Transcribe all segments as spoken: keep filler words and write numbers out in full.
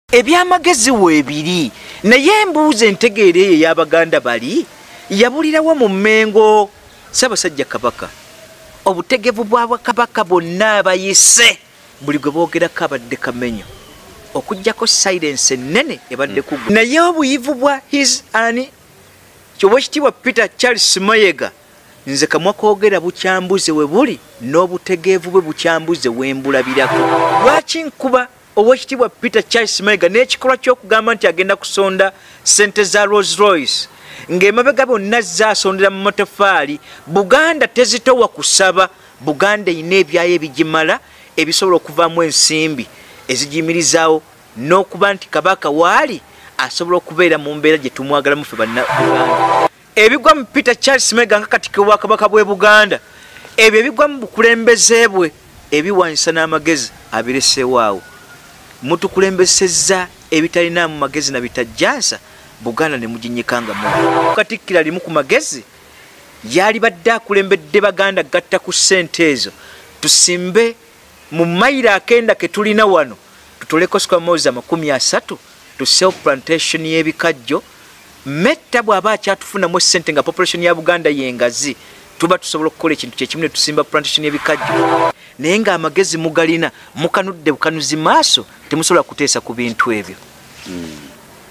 ebyamagezi weebiri naye embuuza entegeera eyo ey'Abaganda bali yabulirawo mu Mmengo. Ssaabasajja Kabaka obutegevu bwa Bwakabaka bonna abayise buli gwe boogerako abadde kamenyo okuggyako silence ennene ebadde ku mm. naye obuyivu bwa his ani Oweekitiibwa Peter Charles Mayiga nze kamwa koogera bukyambuze we buli n'obutegeevu bwe bukyambuze wembulabirako. Lwaki nkuba Oweekitiibwa Peter Charles Mayiga n'ekikolwa ky'okugamba nti agenda kusonda ssente za Rolls Royce ng'emabega bonna zaasondera mu mataffaali? Buganda tezitowa kusaba. Buganda eyina ebyayo ebigimala ebisobola okuvaamu ensimbi ezigiyimirizaawo n'okuba nti Kabaka waali asobola okubeera mu mbeera gye tumwagalamu ffe bannabuganda. Ebigwa mu Peter Charles Mayiga nga Katikkiro wa Kabaka bw'e Buganda, ebyo ebigwa mu bukulembeze bwe ebiwanyisa n'amagezi abireseewaawo. Mutukulembesezza ebitalinaamu magezi na bitajjansa, Buganda ne muginyikanga mu. Katikkiro alimu ku magezi yali badde akulembedde Baganda gatta ku ssente ezo tusimbe mu mayiro akenda ke tulina wano tutoleko square miles amakumi asatu to self plantation y'ebikajjo metta bw'aba akyatufunamu ssente nga population ya Buganda yengazi tuba tusobola okukola ekintu kyekimu ne tusimba plantation y'ebikajjo. Naye ng'amagezi mugalina mukanudde bukanuzi maaso temusobola kuteesa ku bintu ebyo. mm.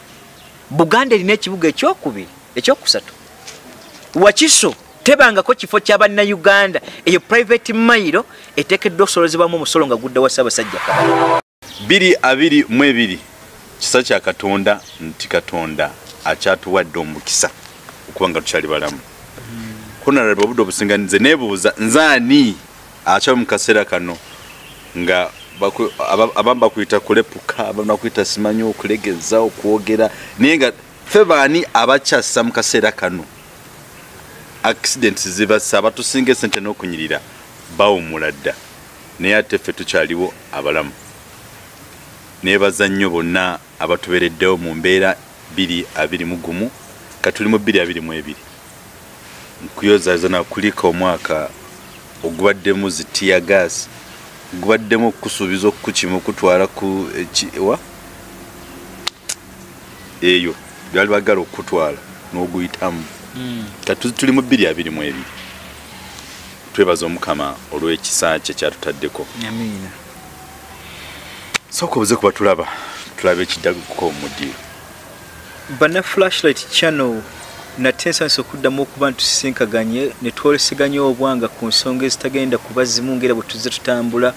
Buganda erina ekibuga ekyokubiri ekyokusatu Wakiso tebangako kifo kya bannayuganda eyo private mayiro eteekeddwa okusolozebwamu omusolo nga gudda wa Ssaabasajja Kabaka. biri abiri mu ebiri kisa kya Katonda nti Katonda akyatuwadde omukisa okuba nga tukyali balamu. Honorable obudde obusinganize neebuuza nzaani akyali mu kaseera kano nga abamu bakuyita kulepuka, abamu bakuyita simanyi okulegeza okwogera, naye nga ffe baani abakyassa mu kaseera kano accidents zibassa abatusinga esente n'okunyirira bawumula dda, naye ate ffe tukyaliwo abalamu. Neebaza nnyo bonna abatubeereddewo mu mbeera biri abiri mu gumu katuli mu biri abiri mu ebiri. Nkuyozaaza na kulika omwaka ogubaddemu zitiya gas, gubaddemu okusuubiza okukimu okutwala ku ewa eyo byali bagala okutwala n'oguyitamu. mm. Kati tuli mu biri abiri mu ebiri. Twebaza Omukama olw'ekisa kye kyatutaddeko. Amiina. Sooka obuze kuba tulaba tulaba ekiddaguko omudiro. Bana Flashlight channel nate nsanso okuddamu okuba ntusisinkaganye ne twoleseganya obwanga ku nsonga ezitagenda kuba zimu ngera bwe tuzze tutambula.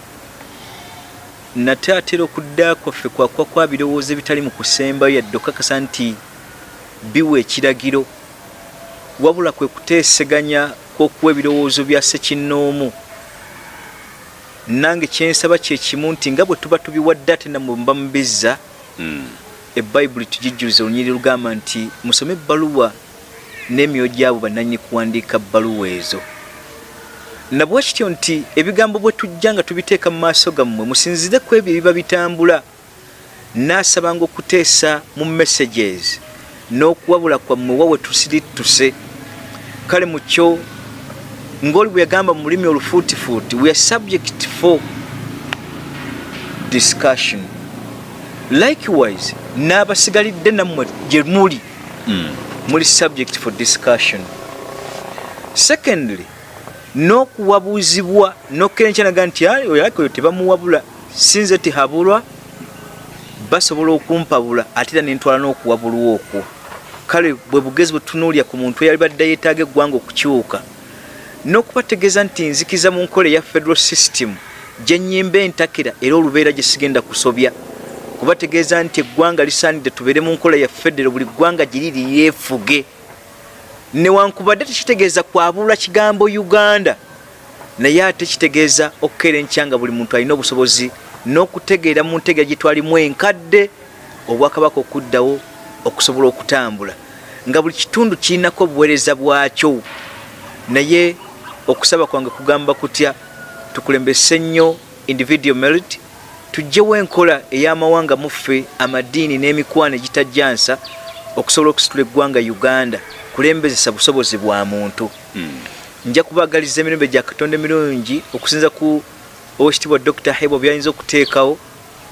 Nate atera okudda kwaffe kwakwa kwa birowoozo ebitali mu kusembayo yadde okakasa nti biwa ekiragiro, wabula kwe kuteeseganya kw'okuwa ebirowoozo bya ssekinnoomu. Nange kyensaba kye kimu nti nga bwe tuba tubiwadde ate nammwe mba mubizza. mm. Ebbayibuli tugijjuliza olunyiri lugamba nti musome ebbaluwa n'emyoyo gy'abo bannannyini kuwandiika bbaluwa ezo. Nabwe kityo nti ebigambo bwe tujja nga tubiteeka mu maaso gammwe musinzire ku ebyo ebiba bitambula. Naasabanga okuteesa mu messages n'okuwabula kwammwe wawe tusirittuse. Kale mu kyo ng'oli bwe yagamba mu lulimi olufuutifuuti, we are subject for discussion. Likewise n'abasigalidde nammwe gye muli mm. muli subject for discussion. Secondly, n'okuwabuuzibwa n'okkerenkanaga nti oyo oyo tebamuwabula sinze tihabulwa basobola okumpabula ate era nentwala n'okuwabulwa okwo. Kale bwe bugezi bwe tunuulya ku muntu eyali badde yeetaaga eggwanga okukyuka n'okubategeeza nti nzikiza mu nkola eya federal system gye nnyimba entakera era olubeera gye sigenda kusobya. Kubategeeza nti eggwanga lisaanidde tubeere mu nkola ya federo, buli ggwanga giriri yeefuge. Newankubadde tekitegeeza kwabulula kigambo Uganda, naye ate kitegeeza okukeerenkya nga buli muntu alina obusobozi n'okutegeera mu ntegeera gye twalimu enkadde Obwakabaka okuddawo okusobola okutambula, nga buli kitundu kirinako obuweereza bwakyo. Naye okusaba kwange kugamba kutya tukulembese nnyo individual merit, tujjewo enkola ey'amawanga muffe amadiini n'emikwano egitajjansa okusobola okusitula eggwanga Uganda kulembezesa busobozi bwa muntu. mm. Nja kubagaliza emirembe gya Katonda emirungi okusinza ku Oweekitiibwa Doctor Hebo byayinza okuteekawo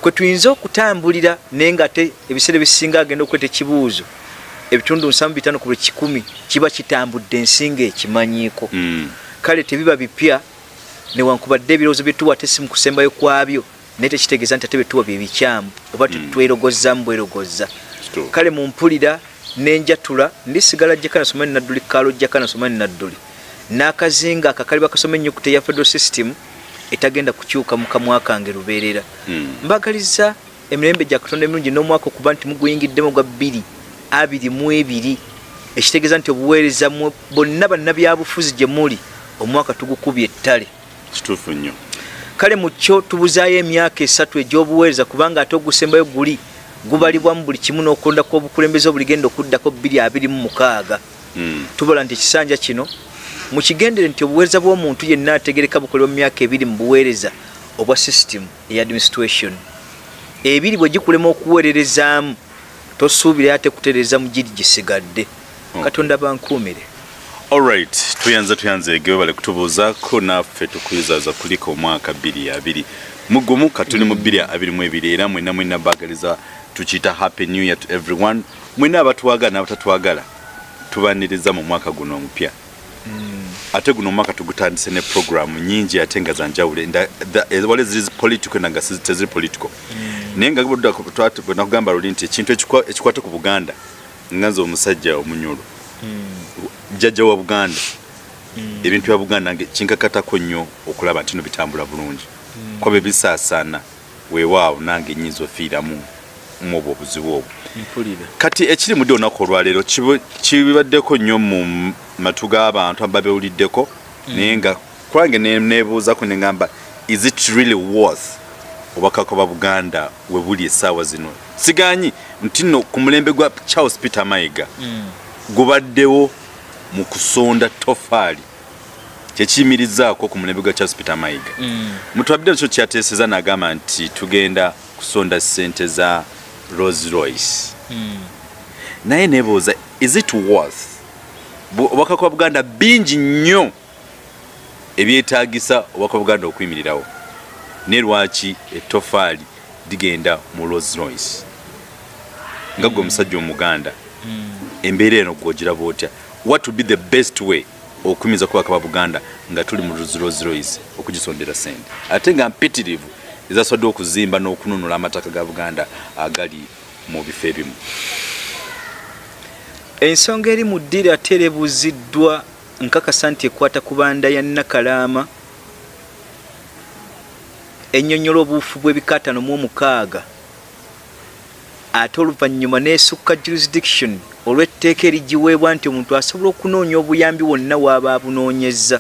kwe tuyinza okutambulira naye ng'ate ebiseera ebisinga agenda okweta ekibuuzo ebitundu nsanvu bitaano ku buli kikumi kiba kitambudde ensinga ekimanyiiko. mm. kale tebiba bipya newankubadde ebirowoozo byetuwa tesi mu kusembayo kwabyo naye tekitegeeza nti ate byetuwa bye bikyamu oba mm. twerogozzaamu bwerogozza. kale mumpulira nenjatula ndisigala Jakana Nadduli Kaalo Jakana Nadduli n'akazinga akakali bakasoma ennyukuta ya federal system etagenda kukyuka mu kamwa kange lubeerera. mm. mbagaliza emirembe gya Katonda emirungi n'omwaka okuba nti muguyingiddemu gwa bbiri abiri mu ebiri ekitegeeza nti obuweereza bonna bannabyabufuzi gye muli omwaka tugukubye ettale. kituufu nnyo. kale mu kyo tubuzaayo emyaka esatu egy'obuweereza kubanga ate ogusembayo guli gubalibwamu buli kimu n'okulonda kw'obukulembeze obuligenda okuddako bbiri abiri mu mukaaga. mm. tubala nti ekisanja kino mukigendere nti obuweereza bw'omuntu yenna ategereka bukolebwa mu myaka ebiri mu buweereza obwa system eya administration. ebiri bwe gikulema okuweererezaamu tosuubire ate kutereeza mu giri gisigadde. oh. Katonda bankuumire. Alright, tuyanza tuyanze egewe bale kutubuuzaako naffe tukuyizaaza kuliko omwaka bbiri abiri mugumu katuli mu bbiri abiri mu ebiri era mwena mwena baagaliza tukiyita happy new year to everyone. mwena abatwagala n'abatatwagala tubaniriza mu mwaka guno omupya. mm. ate guno omwaka tugutandise ne programu nyingi ate nga zanjawule wale ziri political nanga teziri political. mm. naye nga nakugamba luli nti ekintu ekikwate ku Buganda nganze omusajja omunyulu mm. jjajja wa Buganda. mm. ebintu bya Buganda nge kinkakatako nnyo okulaba nti no bitambula bulungi. mm. kwabe bisaasana weewaawo nange nnyinza ofiiramu mwobo obuzibu obwo. kati ekiri mu ddi olunaku olwaleero kibaddeko nnyo mu matu g'abantu ababewuliddeko. mm. naye nga kulange neebuuzako ne ngamba is it really worth obubaka bwa Buganda we buli essaawa zino. siganyi nti nno ku mulembe gwa Charles Peter Mayiga mm. gubaddewo mu kusonda tofaali kyekiyimirizaako ku mulembe gwa Charles Peter Mayiga. mm. mutwabidde ekyo kyateeseza n'agamba nti tugenda kusonda ssente za Rolls Royce. mm. naye neebuuza is it worth obubaka bwa Buganda bingi nnyo ebyetaagisa obubaka bwa Buganda okuyimirirawo ne lwaki ettofaali digenda mu Rolls Royce nga gwe omusajja omuganda. mm. embeera eno gwogiraba otya? what would be the best way okumiza kubaka bwa Buganda nga tuli mu Rolls Royce okugisondera sente ate nga mpitirivu ezasobodde okuzimba n'okununula amataka ga Buganda agali mu bifo ebimu? ensonga eri mu ddiri ate erebuuziddwa nkakasa nti ekwata ku banda ya Nakalaama ennyonnyola obuufu bw'ebikatano mu omukaaga ate oluvannyuma n'esukka jurisdiction olw'etteeka erigiweebwa nti omuntu asobola okunoonya obuyambi wonna waaba abunoonyezza.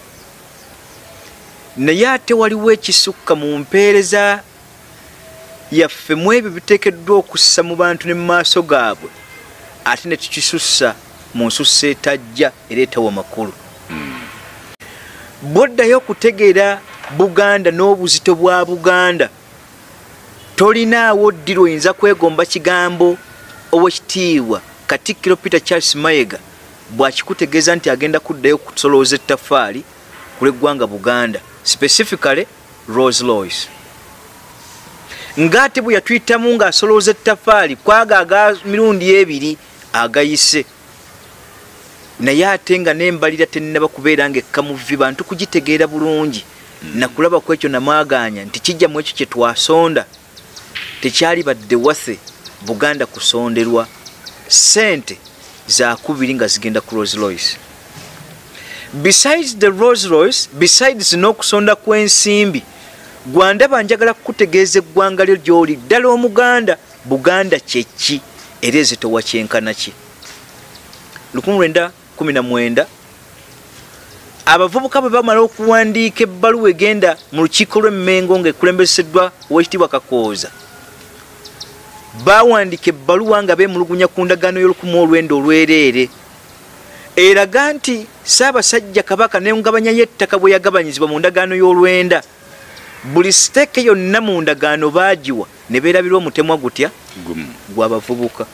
naye ate waliwo ekisukka mu mpeereza yaffe mu ebyo biteekeddwa okussa mu bantu ne mu maaso gaabwe ate ne tukisussa mu nsussa etajja ereetawo amakulu. mm. bw'oddayo okutegeera Buganda n'obuzito bwa Buganda tolinaawo ddiro oyinza kwegomba kigambo owekitiibwa Katikilo Peter Charles Mayiga bw'akikutegeeza nti agenda kuddayo kusolooza ettaffaali ku lw'eggwanga Buganda specifically Rolls Royce. ng'ate bwe yatuyitamu ng'asolooza ettaffaali kwaga aga mirundi ebiri agayise naye ate nga n'embalira tennaba kubeera ng'ekkamuvi bantu kugitegeera bulungi. mm. nakulaba ku ekyo namwaganya nti kijja mu ekyo kye twasonda tekyali badde wase Buganda kusonderwa sente za kubiri nga zigenda ku Rolls Royce. besides the Rolls Royce, besides n'okusonda kw'ensimbi gwandaba njagala kukutegeeza eggwanga lyo gy'oli ddala omuganda Buganda kyeki era ezitowa kyenkana ki. lukumi lwenda kumi na mwenda abavubuka bwe bamala okuwandiika ebbaluwa egenda mu lukiiko lw'emmengo ng'ekulembeseddwa Oweekitiibwa Kakooza bawandiika ebbaluwa nga beemulugunya ku ndagaano y'olukumi olwenda olwereere eraga nti Ssaabasajja Kabaka n'engabanya y'ettaka bwe yagabanyizibwa mu ndagaano y'olwenda buli siteeke yonna mu ndagaano baagiwa ne beerabirwa omutemwa gutya gw'abavubuka.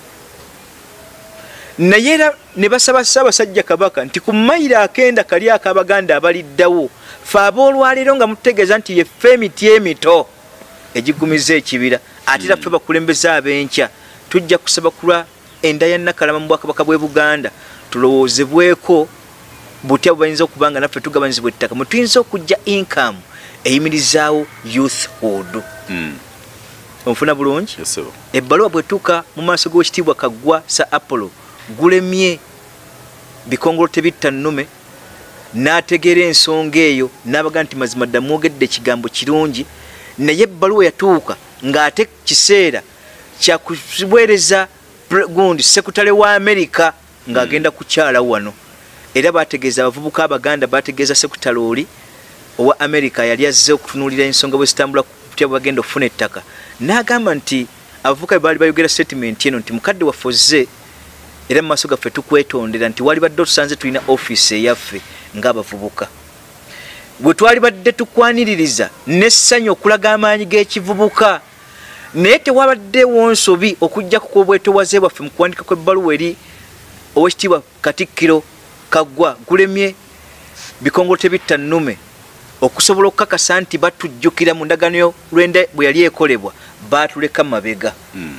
naye era ne basaba Ssaabasajja Kabaka nti ku mayiro akenda kali ak'Abaganda abaliddawo fe aboolwaleero nga mutegeeza nti yeffe emiti emito egigumiza ekibira ate era ffe bakulembeze ab'enkya tujja kusaba kulwa enda ya Nakalama mu Bwakabaka bw'e Buganda tulowoozebweko butya bubayinza okuba nga naffe tugabanyizibwa ettaka mwe tuyinza okujja income eyimirizaawo youthhood. Mm. Onfuna bulungi? Yes, sir. Ebbaluwa bwetuuka mu maaso g'Oweekitiibwa Kaggwa sa Apollo gulemye bikongolo tebitta nnume n'ategeera ensonga eyo n'abaga nti mazima ddala mwogedde ekigambo kirungi, naye ebbaluwa yatuuka ng'ate kiseera kyakuweereza gundi sekutale wa Amerika ng'agenda kukyala wano, era bategeeza abavubuka abaganda bategeeza sekutale oli owa Amerika yali azze okutunuulira ensonga bwe zitambula kutya bwe bagenda okufuna ettaka, n'agamba nti abavubuka bwe baali bayogera statement eno nti mukadde waffe ozze era mu maaso gaffe tukwetondera nti wali badde otusanze tulina ofiisi eyaffe ng'abavubuka, bwe twali badde tukwaniririza n'essanyu okulaga amaanyi g'ekivubuka, naye tewabaddewo nsobi okujja ku bwetoowaze bwaffe mu kuwandika kw'ebbaluwa eri Oweekitiibwa Katikilo Kaggwa gulemye bikongolo tebitta nnume okusobola okukakasa nti batujjukira mu ndagaano lwenda bwe yali ekolebwa baatuleka mabega. Mm.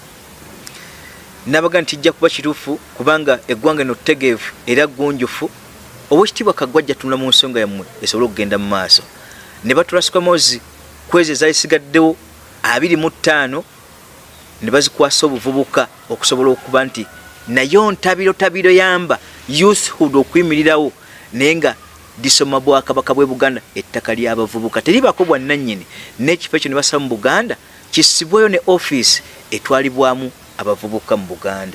Nabaga nti kijja kuba kituufu kubanga eggwanga eno ttegeevu era gunjufu. Oweekitiibwa Kaggwa ajja tunula mu nsonga yammwe esobole okugenda mu maaso. Ne batulasuka mozi kwezi ezayisigaddewo abiri mu ttaano ne bazikwasa obuvubuka okusobola okuba nti nayo ntabiro tabiro yamba youthhood okuyimirirawo naye nga disoma Bwakabaka bw'e Buganda ettaka ly'abavubuka teribako bwannannyini, n'ekifo ekyo ne basaba mu Buganda kisibweyo ne ofiisi etwalibwamu abavubuka mu Buganda.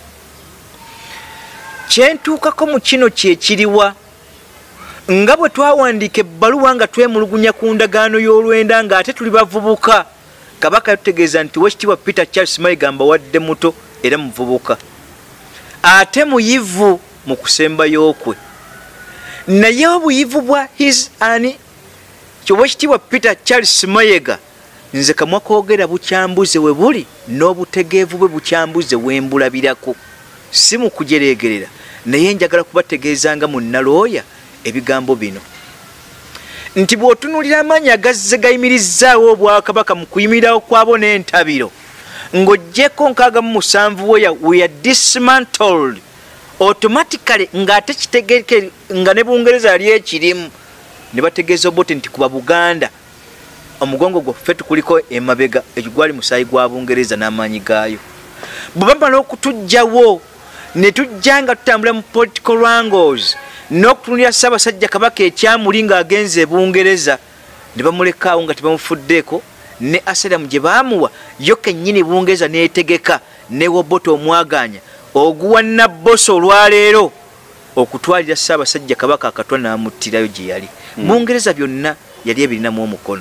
Kyentuukako mu kino kyekiriwa nga bwe twawandiika ebbaluwa nga twemulugunya ku ndagaano y'olwenda ng'ate tuli bavubuka, Kabaka yatutegeeza nti Oweekitiibwa Peter Charles Mayiga mbawadde muto era muvubuka ate muyivu mu kusembayo kwe, naye obuyivu bwa his ani Oweekitiibwa Peter Charles Mayiga nze kamwa koogera bukyambuze we buli n'obutegeevu bwe bukyambuze we mbulabirako, si mu kujereegerera naye njagala kubategeeza nga munnalooya ebigambo bino nti bw'otunuulira amaanyi agazze gayimirizzaawo Obwakabaka mu kuyimirirawo kwabo n'entabiro ng'oggyeko nkaaga mu musanvu weya we are dismantled automatically ng'ate kitegeeke nga ne Bungereza yali ekirimu ne bategeeza obote nti kuba Buganda omugongo gwaffe tukuliko emabega ekyo gwali musaayi gwa Bungereza n'amaanyi gaayo. Bwe bamala okutujjawo ne tujja nga tutambula mu political wrangles n'okutunulira Ssaabasajja Kabaka ekyamuli ng'agenze e Bungereza ne bamulekaawo nga tebamufuddeeko ne asalamu gye baamuwa yo kennyini Bungereza n'etegeka ne Wobote omwaganya oguwa Nabboso olwaleero okutwalira Ssaabasajja Kabaka akatwa n'amuttirayo gye yali. Mm. Bungereza byonna yali ebirinamu omukono.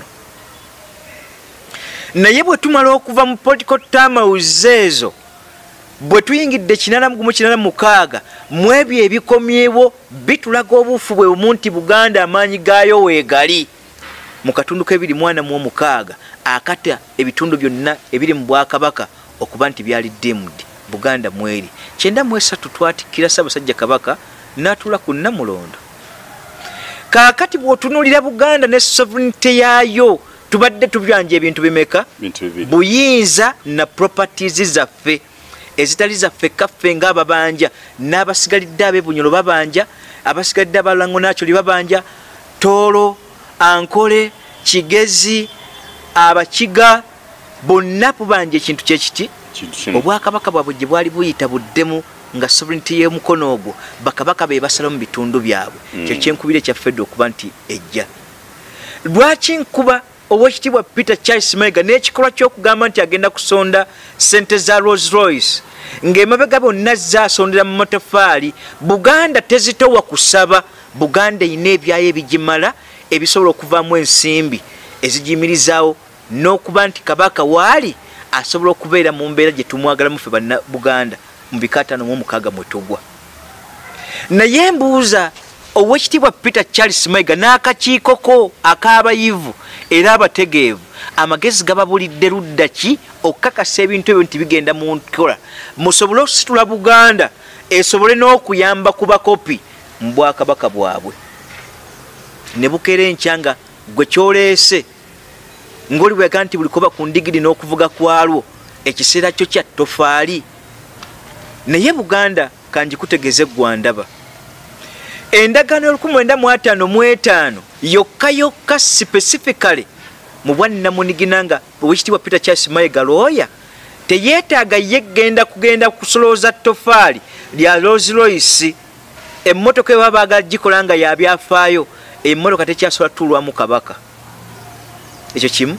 Naye bwe tumala okuva mu political turmoils ezo bwe tuyingidde kinana mu kinana mukaaga mu ebyo ebikomyewo bitulaga obuufu bwe bumu nti Buganda amaanyi gaayo weegali mu katundu k'ebiri mwana mu omukaaga akata ebitundu byonna ebiri mu Bwakabaka okuba nti byali dimmed Buganda mweri kyenda mu esatu twatikkira Ssaabasajja Kabaka n'atuula ku Namulondo. Kaakati bw'otunuulira Buganda ne sovereignty yaayo tubadde tubyanja ebintu bimeka buyinza na properties zaffe ezitali zaffe kaffe ng'ababanja n'abasigalidde ab'ebunyolo babanja abasigalidde abalango nakyo libabanja Toolo Ankole Kigezi Abakiga bonna bubanja ekintu kyekiti Obwakabaka bwabwe gye bwali buyita buddemu nga sovereignty y'omukono ogwo bakabaka be basala mu bitundu byabwe. Mm. Kyo kyenkubire kyaffe dde okuba nti ejja. Lwaki nkuba Oweekitiibwa Peter Charles Mayiga n'ekikolwa ky'okugamba nti agenda kusonda ssente za Rolls Royce ng'emabega bonna zaasondera mu mataffaali. Buganda tezitowa kusaba, Buganda eyina ebyayo ebigimala ebisobola okuvaamu ensimbi ezigiyimirizaawo n'okuba nti Kabaka waali asobola okubeera mu mbeera gye tumwagalamu ffe banna Buganda mu bikaataano mu omukaaga mwe tugwa. Naye mbuuza Oweekitiibwa Peter Charles Mayiga n'akakiiko ko ak'abayivu era abategeevu amagezi gababulidde ludda ki okukakasa ebintu ebyo nti bigenda mu nkola musobole okusitula Buganda esobole n'okuyamba ku bakopi mu Bwakabaka bwabwe. Ne bukeera enkya nga gwe kyoleese ngoli bwe kanti buli koba ku ndigiri n'okuvuga kwalwo ekiseera kyo kya tofaali. Naye Buganda kanji kutegeze gwandaba endagaano olukumi lwenda mu ataano mu etaano yokka yokka specifically mu bwannamuniginanga Oweekitiibwa Peter Charles Mayiga looya teyeetaaga ye genda kugenda kusolooza tofaali lya Rolls Royce. Emmotoka bwe baba baagala gikola nga yabyafaayo emmotoka tekyasobola tuulwamu kabaka. Ekyo kimu.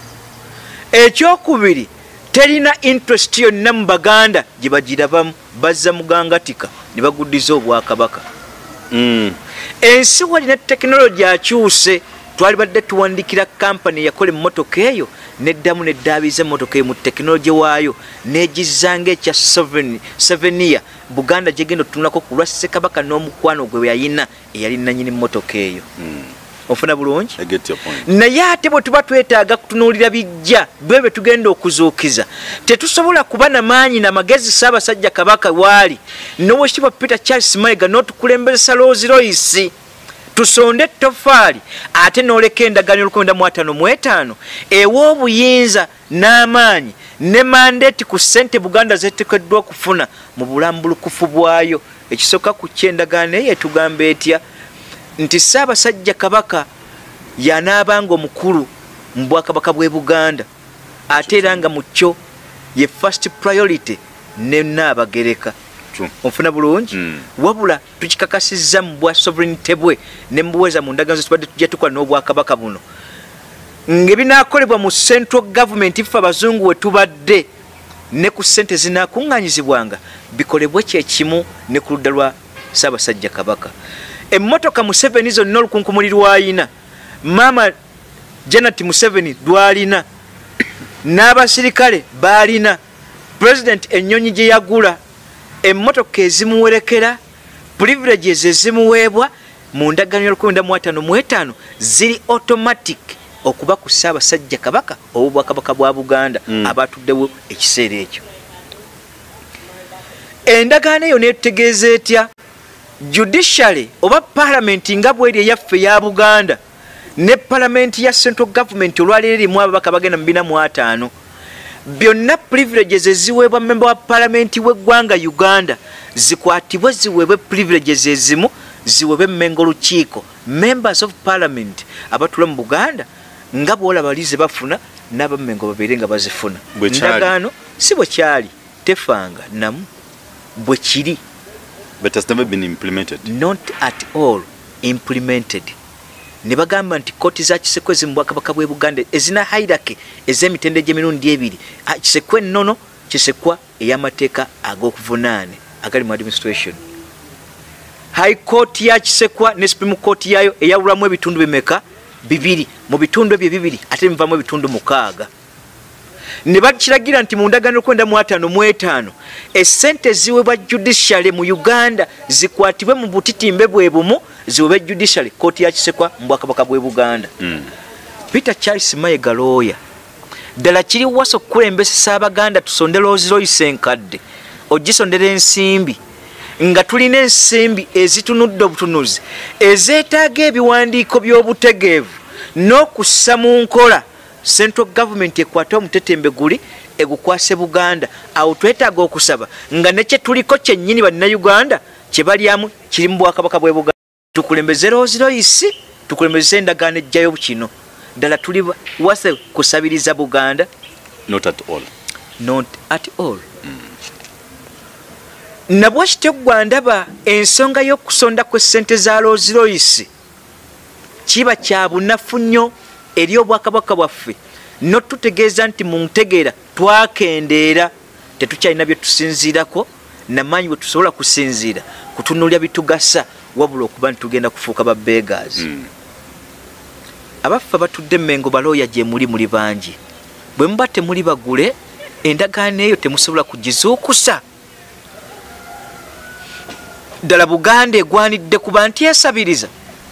Ekyokubiri terina interest yonna mu Baganda gye bagirabamu bazza mugangatika ne baguddiza obwakabaka. Mm. Ensi walina tekinologi akyuse. Twali badde tuwandikira kampani yakola emmotoka eyo neddamu neddaabiza emmotoka eyo mu tekinologi waayo negizanga ekya seven year Buganda gyegenda otunulako ku lwa Ssekabaka n'omukwano gwe yayina eyali nannyini mmotoka eyo. Mm. Ofuna bulungi? I get your point. Naye ate bwe tuba twetaaga kutunuulira bijja bwe bwe tugenda okuzuukiza tetusobola kuba na maanyi na magezi Ssaabasajja Kabaka waali n'Oweekitiibwa Peter Charles Mayiga n'otukulembeza Rolls Royce tusonde tofaali ate n'oleka endagaano olukumi lwenda mu ataano mu etaano ewa obuyinza n'amaanyi ne mandate ku ssente Buganda zeteekeddwa okufuna mu bulambulukufu bwayo. Ekisooka ku kyendagaano eyo etugamba etya nti Ssaabasajja Kabaka yanaabanga omukulu mu Bwakabaka bw'e Buganda ate era nga mu kyo ye first priority ne Nnaabagereka. Onfuna bulungi? Mm. Wabula tukikakasizza mu bwa sovereignty bwe ne mbuweza mu ndagaano zitubadde tujja tukola n'Obwakabaka buno ng'ebinaakolebwa mu central government ife abazungu we tubadde ne ku ssente zinaakuŋŋaanyizibwanga bikolebwe kyekimu ne ku ludda lwa Ssaabasajja Kabaka. Emmotoka Museveni zonna olukunkumuli lwayina maama Janet Museveni lwalina n'abasirikale baalina President Ennyonyi gye yagula emmotoka ezimuwerekera privileges ezimuweebwa mu ndagaano y'olukumi lwenda mu ataano mu etaano ziri automatic okuba ku Ssaabasajja Kabaka obwakabaka bwa Buganda mm. abatuddewo ekiseera ekyo. Endagaano eyo neetutegeeza etya judiciary oba parliament nga bweri eyaffe ya Buganda ne parliament ya central government olwaleero erimu ababaka bagenda mu bina mu ataano byonna privileges eziweebwa member wa parliament w'eggwanga Uganda zikwatibwe ziweebwe privileges ezimu ziweebwe mmengo lukiiko members of parliament abatula mu Buganda nga bwolaba lize bafuna n'abammengo babeere nga bazifuna. Ndagaano si bwe kyali tefanga namu bwe kiri. But has never been implemented. Not at all implemented. Ne bagamba nti kooti za Kisekwe ezimu Bwakabaka bw'e Buganda ezina hierarchy ez'emitendera gy'emirundi ebiri. Kisekwe nnono, Kisekwa ey'amateeka ag'okuvunaane agali mu administration. High Court ya Kisekwa ne Supreme Court yayo eyawulamu ebitundu bimeka bibiri mu bitundu ebyo bibiri ate bivamu ebitundu mukaaga. Ne bakiragira nti mu ndagaano kwenda mu ataano mu etaano essente ziweebwa judiciary mu Uganda zikwatibwe mu butitimbe bwe bumu ziweebwe judiciary kooti ya Kisekwa mu Bwakabaka bw'e Buganda. Mm. Peter Charles Mayiga lawyer ddala kiri waso okukulembesa Ssaabaganda tusonde Rolls Royce enkadde ogisondera ensimbi nga tulina ensimbi ezitunudde obutunuzi ezeetaaga ebiwandiiko by'obutegeevu n'okussa mu nkola central government ekwata omutetembe guli egukwase Buganda awo twetaaga okusaba nga nekye tuliko kyennyini bannayuganda kye balyamu kiri mu Bwakabaka bw'e Buganda. Tukulembeze Rolls Royce tukulembeze endagaano ejjayo kino ddala tuli wase kusabiriza Buganda. Not at all. Not at all. Mm. Nabwo kityo gwandaba ensonga y'okusonda kw'essente za Rolls Royce kiba kya bunafu nnyo eri Obwakabaka bwaffe n'otutegeeza nti mu ntegeera twakendeera tetukyalina bye tusinziirako n'amaanyi bwe tusobola kusinziira kutunuulira bitugasa wabula okuba nti tugenda kufuuka ba beggars. Mm. Abaffe batudde Mmengo balooya gye muli muli bangi bwe muba temuli bagule endagaano eyo temusobola kugizuukusa. Ddala Buganda egwanidde kuba nti esabiriza.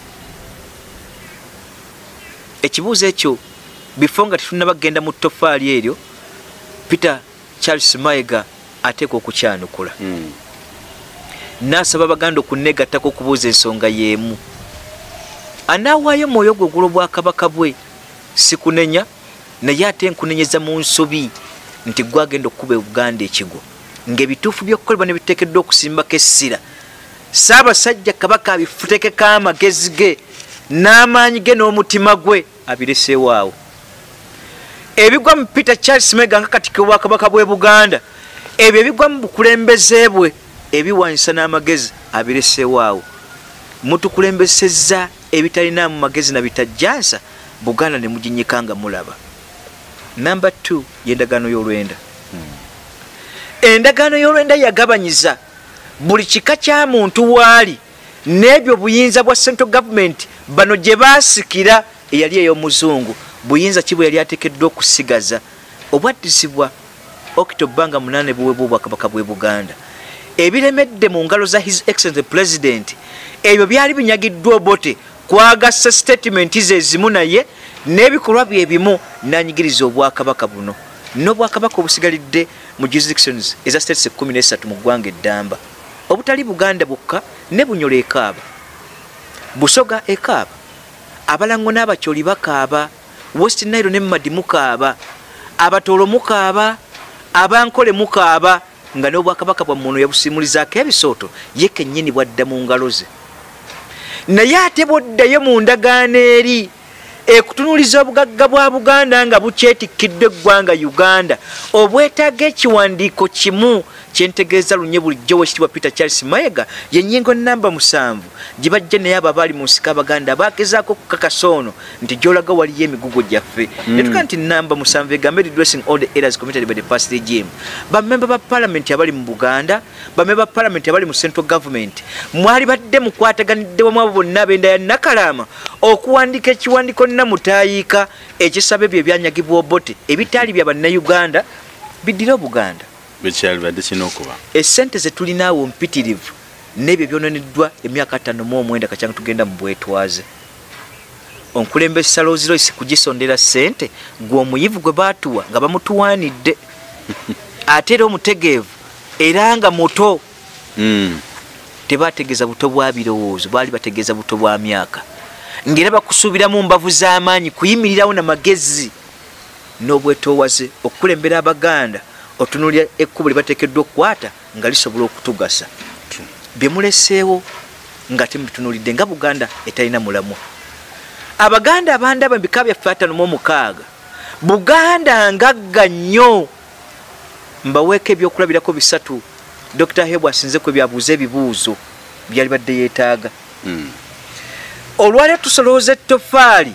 Ekibuuzo ekyo before nga tetulina bagenda mu ttofaali eryo Peter Charles Mayiga ateekwa okukyanukula. Mm. N'asaba Baganda okunneegattako okubuuza ensonga y'emu. Anaawaayo mwoyo gwe ogul'Obwakabaka bwe si kunenya naye ate nkunenyeza mu nsobi nti gwagenda okukuba Uganda ekigo ng'ebituufu by'okukolebwa ne biteekeddwa okusimbako essira Ssaabasajja Kabaka abifutekeko amagezi ge n'amaanyi ge n'omutima gwe abireseewo awo. Ebigwa mu Peter Charles Mayiga nga Katikkiro wa Kabaka bw'e Buganda, ebyo ebigwa mu bukulembeze bwe ebiwanyisa n'amagezi abireseewo awo. Mutukulembesezza ebitalinaamu magezi na bitajjansa, Buganda ne muginyika nga mulaba. Number two y'endagaano y'olwenda. Endagaano y'olwenda yagabanyiza buli kika kya muntu waali n'ebyo buyinza bwa central government bano gye baasikira eyali ey'omuzungu. Buyinza ki bwe yali ateekeddwa okusigaza obwaddizibwa October nga munaana buweebwa Obwakabaka bw'e Buganda. Ebiremedde mu ngalo za His Excellency President ebyo byali binyagiddwa Obote kwagasa statement ze ezimu naye n'ebikolwa bye bimu n'anyigiriza Obwakabaka buno. N'Obwakabaka obusigalidde mu jurisdictions eza states kumi n'esatu mu ggwanga eddamba. Obutali Buganda bukka ne Bunyolo ekaaba, Busoga ekaaba, Abalango n'Abakyoli bakaaba, West Nile ne Madi mukaaba, Abatoolo mukaaba, Abankole mukaaba, nga n'Obwakabaka bwa muno yabusimulizaako ebisooto ye kennyini bwadda mu ngalo ze. Naye ate bwoddayo mu ndagaano eri ekutunuuliza obugagga bwa Buganda nga bukyetikkidde eggwanga Uganda, obwetaaga ekiwandiiko kimu kyentegeeza lunye bulijjo w'ekitiibwa Peter Charles Mayiga ye nnyingo nnamba musanvu gye bajja naye abo abaali mu nsika Abaganda baagezaako okukakasa ono nti gy'olaga waliyo emigugo gyaffe. Ne tugaa nti nnamba musanvu egambe redressing all the errors committed by the past regime. Bammemba ba Parliament abali mu Buganda, bammemba ba Parliament abali mu central government, mwali badde mukwataganidde wamu abo bonna ab'enda ya Nakalama okuwandika ekiwandiiko nnamutaayiika ekisaba ebyo ebyanyagibwa Obote ebitaali bya bannayuganda biddire Obuganda. Esente ze tulinaawo mpitirivu n'ebyo byononeddwa emyaka ataano mu omwenda kakyanga tugenda mu bwetwaze. Onkulembeze Saloozi Royce kugisondera ssente gwe omuyivu gwe baatuwa nga bamutuwaanidde ate era omutegeevu era nga muto. Mm. Tebategeeza buto bwa birowoozo, baali bategeeza buto bwa myaka, ng'era bakusuubira mu mbavu z'amaanyi kuyimirirawo na magezi n'obwetoowaze okukulembera Abaganda otunuulira ekkubo lye bateekeddwa okukwata nga lisobola okutugasa. Bye muleseewo nga temutunuulidde nga Buganda etalina mulamwa. Abaganda abandaba ebika byaffe ataano mu omukaaga, Buganda ngagga nnyo. Mbaweeko ebyokulabirako bisatu Doctor Hebwa asinze kwe byabuuza ebibuuzo byali badde yeetaaga. Mm. Olwaleero tusolooza ettofaali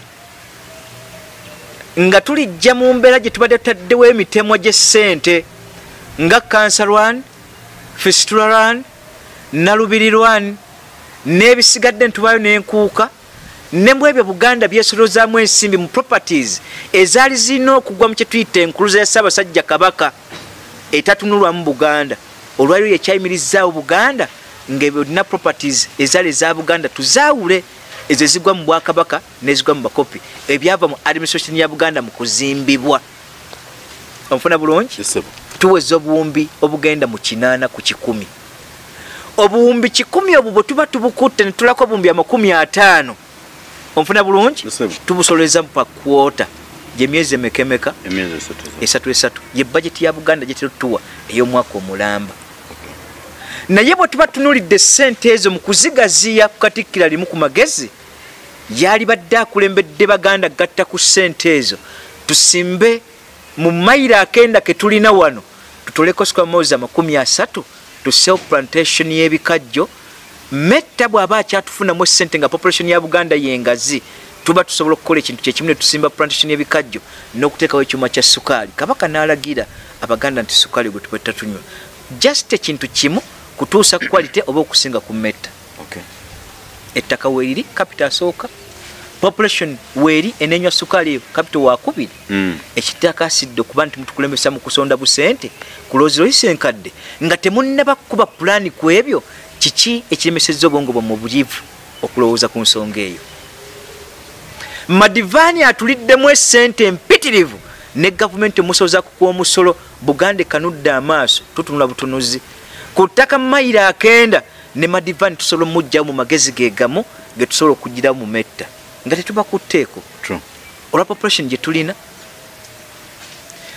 nga tulijja mu mbeera gye tubadde tutaddewo emitemwa gy'essente nga Kansalwan, Fistularan, Nalubirirwan n'ebisigadde ntubaayo n'enkuuka ne mu ebyo Buganda byesoloozaamu ensimbi mu properties ezaali zirina okugwa mu kye tuyita enkuluza ya Ssaabasajja Kabaka etatunulwamu Buganda. Olwaleero yekyayimirizaawo Buganda ng'ebyo olina properties ezaali eza Buganda tuzaawule ezo ezigwa mu Bwakabaka n'ezigwa mu bakopi ebyava mu administration ya Buganda mu kuzimbibwa. Onfuna bulungi? Tuweza obuwumbi obugenda mu kinaana ku kikumi. Obuwumbi kikumi obwo bwe tuba tubukutte ne tulako obuwumbi amakumi ataano. Onfuna bulungi? Tubusoleza pa kwota gye myezi emekemeka esatu esatu ye budget ya Buganda gye tutuwa ey'omwaka omulamba. Naye bwe tuba tunuulidde ssente ezo mu kuzigaziya ku Katikkiro limu ku magezi yali badde akulembedde Baganda gatta ku ssente ezo tusimbe mu mayiro akenda ke tulina wano tutoleko square miles amakumi asatu tuseewo plantation y'ebikajjo metta bw'aba akyatufunamu ssente nga population ya Buganda yengazi tuba tusobola okukola ekintu kyekimu ne tusimba plantation y'ebikajjo n'okuteekawo ekyuma kya sukaali. Kabaka n'alagira Abaganda nti sukaali gwe tubetta tunywa just ekintu kimu kutuusa quality oba okusinga ku metta. Okay. Ettaka weeriri capital asooka, population weeri enenywa sukaali eyo capital wakubiri. Mm. Ekitaka asidde okuba nti mutukulembesa mu kusonda busente ku Loozi Royce enkadde nga temunnaba kuba pulaani ku ebyo kiki ekiremesezza obwongo bwa mu buliivu okulowooza ku nsonga eyo. Madivaani atuliddemu essente empitirivu ne gavumenti emusoza kukuwa omusolo Buganda ekanudde amaaso tutunula butunuzi ku ttaka mayiro akenda ne Madivaani tusobola omujjawo mu magezi ge gamu ge tusobola okugirawo mu metta nga tetuba ku tteeko olwa population gye tulina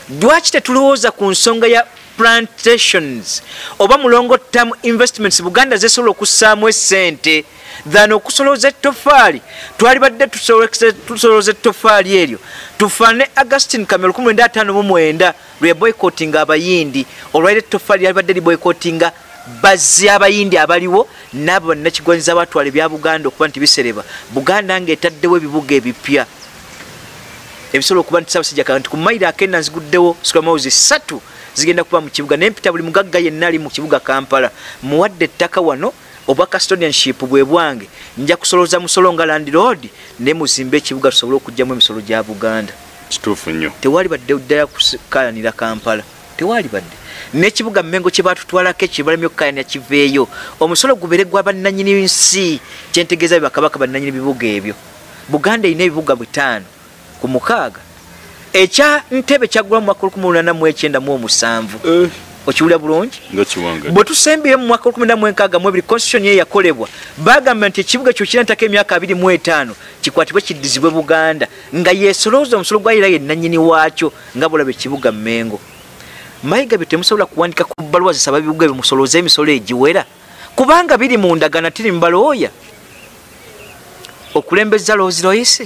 lwaki tetulowooza ku nsonga ya plantations oba mulongo term investments Buganda zesobola okussaamu essente than okusolooza ettofaali twali badde tusolooza ettofaali eryo tufaane Augustine Kamero lukumi lwenda ataano mu mwenda lwe boycotting abayindi olwaliro ettofaali yali badde liboycottinga bazzi abayindi abaliwo n'abo bannakigwanyiza batwala ebya Buganda okuba nti bisereba Buganda ng'etaddewo ebibuga ebipya ebisobola okuba nti Ssaabasajja Kabaka nti ku mayiro akenda nziguddewo sukamawuzi ssatu zigenda kuba mu kibuga nempita buli mugagga yenna ali mu kibuga Kampala muwadde ettaka wano oba custodianship bwe bwange nja kusolooza musolo nga land road ne muzimbe ekibuga tusobole okujjamu emisolo gya Buganda kituufu nnyo tewali badde ddala kukalanira Kampala tewali badde n'ekibuga Mmengo kye baatutwalako ekibalamya okukalanira kiveeyo omusolo gubeere gwa bannannyini nsi kyentegeeza be bakabaka bannannyini bibuga ebyo Buganda erina ebibuga bitaano ku mukaaga ekya Ntebe kyagula mu mwaka lukumi lunaana mu ekyenda mu omusanvu okiwulira bulungi bwe tusembire mu mwaka lukumi na mu enkaaga mu ebiri constitution ye yakolebwa bagamba nti ekibuga ekyo kirina ttaka emyaka abiri mu etaano kikwatibwe kiddizibwe Buganda nga yeesolooza omusolo gwayira yennannyini waakyo nga bulaba ekibuga Mmengo Mayiga bye temusobola kuwandika ku bbaluwa zisaba bibuga ebyo musolooza emisolo egiwera kubanga biri mu ndagana tiri mbalooya okulembeza Rolls Royce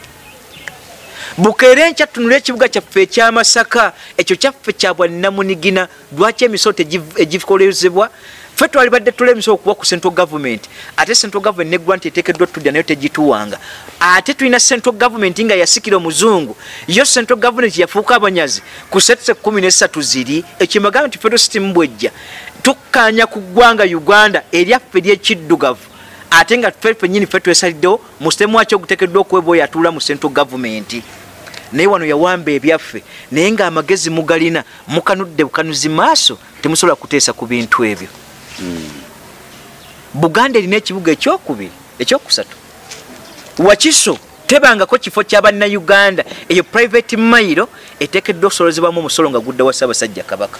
Bukeere nkya tunula ekibuga kyaffe ekyamasaka ekyo kyaffe kya bwannamunigina lwaki emisolo tegikolezebwa ffe twali badde tula emisolo okuba ku central government ate central government ne grant eteekeddwa tudya nayo tegituwanga ate tulina central government nga yasikira omuzungu yo central government yafuuka abanyazi ku setuse kumi n'essatu ziri ekimagamba nti federal system bwejja tukkaanya ku ggwanga Uganda eryaffe ery'ekiddugavu ate nga ffe ffennyini ffe twesaliddewo mu sitemu wakyo oguteekeddwa okuwebwa oyo atuula mu central government naye wano yawamba ebyaffe naye ng'amagezi mugalina mukanudde bukanuzi maaso temusobola kuteesa ku bintu ebyo mm. Buganda erina ekibuga ekyokubiri ekyokusatu Wakiso tebangako kifo kya bannayuganda eyo private mayiro eteekeddwa okusolozebwamu omusolo nga gudda wa Ssaabasajja Kabaka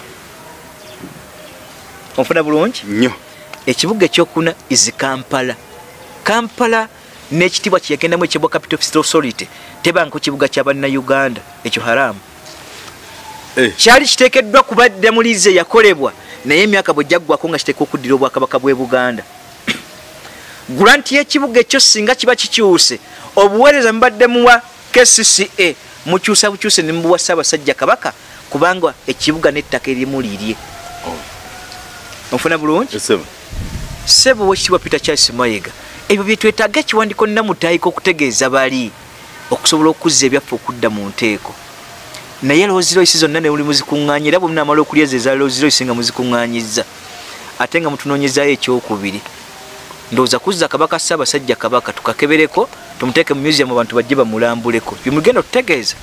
onfuna bulungi nnyo ekibuga ekyokuna is Kampala Kampala n'ekitibwa kyeyagendamu ekyebwa capital of authority tebanga ku kibuga kya bannayuganda ekyo haramu eh. Kyali kiteekeddwa kubadde mu liize yakolebwa naye emyaka bwe gyaggwako nga kiteekwa okuddira Obwakabaka bw'e Buganda granti y'ekibuga ekyo singa kiba kikyuse obuweereza mubadde muwa K C C A mukyusa bukyuse ne mubuwa Ssaabasajja Kabaka kubanga ekibuga n'ettaka erimu lirye oh. Onfuna bulungi yes, Sebo wekitibwa Peter Charles Mayiga ebyo bye twetaaga ekiwandiiko nnamutaayiko okutegeeza bali okusobola okuzza ebyaffe okudda mu nteeko naye Rolls Royce zonna ne muli muzikuŋŋaanya era bwe munaamala okulyeza eza Rolls Royce nga muzikuŋŋaanyizza ate nga mutunoonyezaayo ekyokubiri ndowooza kuzza Kabaka Ssaabasajja Kabaka tukakebereko tumuteeke mu museum abantu bajje bamulambuleko bye mugenda okutegeeza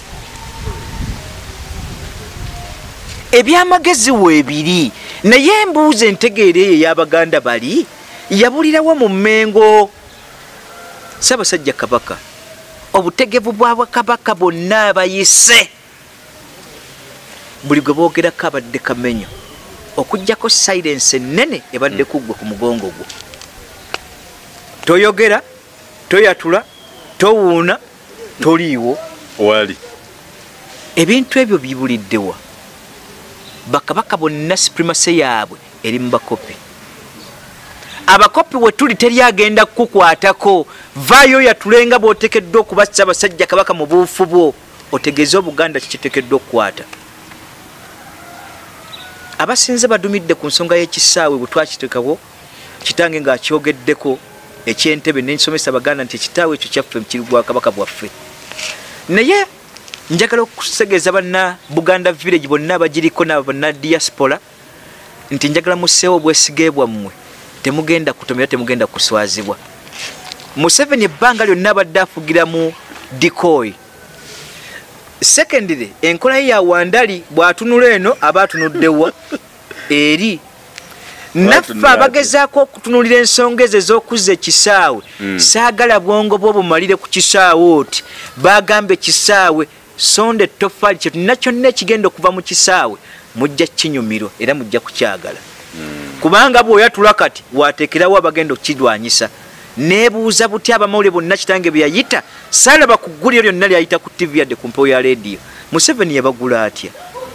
ebyamagezi weebiri naye embuuza entegeera eyo ey'Abaganda bali yabulirawo mu Mmengo Ssaabasajja Kabaka obutegevu bwa Bwakabaka bonna abayise buli gwe boogerako abadde kamenyo okuggyako silence ennene ebadde kuggwe ku mugongo gwo toyogera toyatula towuuna toliiwo wali ebintu ebyo bibuliddewa bakabaka bonna supremacy yaabwe eri mu bakopi abakopi we tuli teryagenda kukukwatako vaayo yatulenga bw'oteekeddwa okuba Ssaabasajja Kabaka mu buufu bwo otegeeze Obuganda kikiteekeddwa okukwata abasinze badumidde ku nsonga y'ekisaawe bwe twakiteekawo kitange ng'akyogeddeko eky'Entebbe n'ensomesa Baganda nti ekitaawe ekyo kyaffe kiri Bwakabaka bwaffe naye njagala okutegeeza banna Buganda village bonna abagiriko n'abo bonna diaspora nti njagala musseewo obwesige bwammwe temugenda kutomera temugenda kuswazibwa Museveni ebbanga lyonna abadde afugira mu decoy secondly enkola ye ya Wandali bw'atunula eno aba atunuddewa eri naffe abagezaako okutunulira ensonga ezo ez'okuzza ekisaawe mm. saagala bwongo bw'obumalire ku kisaawe oti bagamba ekisaawe sonde tofaali kye tulina kyonna ekigenda okuva mu kisaawe mujja kinyumirwa era mujja kukyagala mm. kubanga bw'oyatula kati waateekerawo abagenda okukirwanyisa neebuuza buti abamawulire bonna kitange bye yayita saalaba ku gguliro lyonna lyayita ku T V yadde ku mpewo ya leediyo Museveni yabagula atya